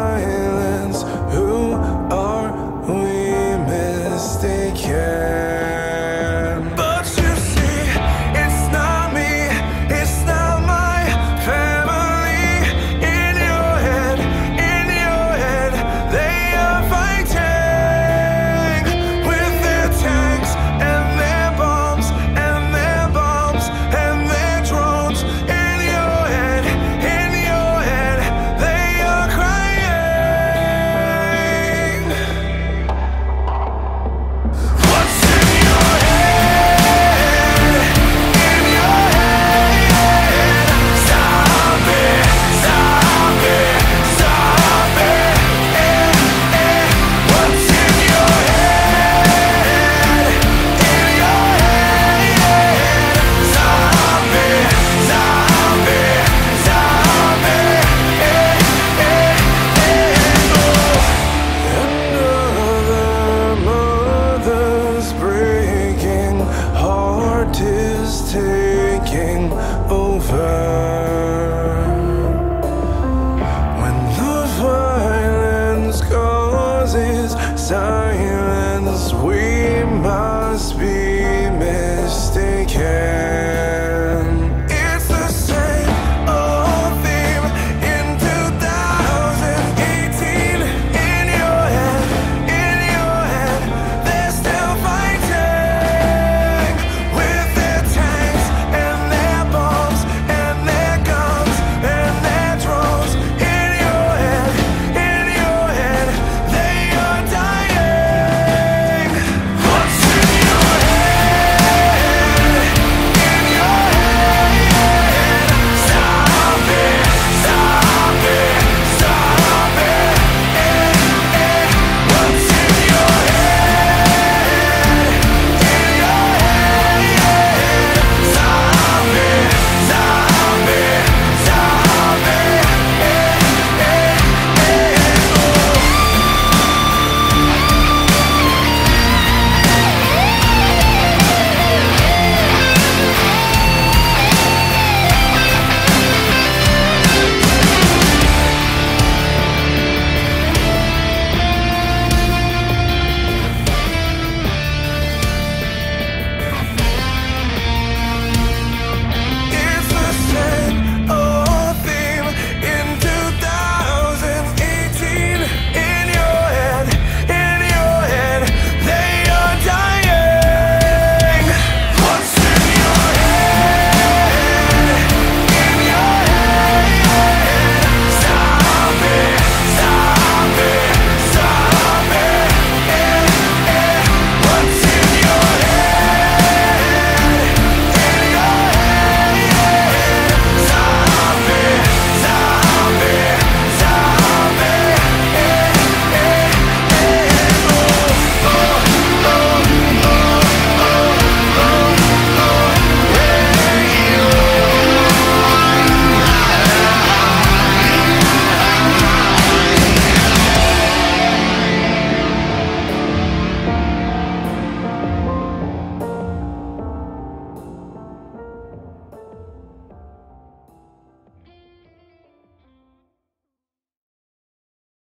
silence. Who are we mistaken? But you see, it's not me, it's not my family. In your head, they are fighting with their tanks and their bombs and their bombs and their drones. In your head, they are crying. What's in your head? In your head, zombie, zombie, zombie. What's in your head? In your head, zombie, zombie, zombie. Another mother's breaking heart is taking over. When the violence causes silence, we must be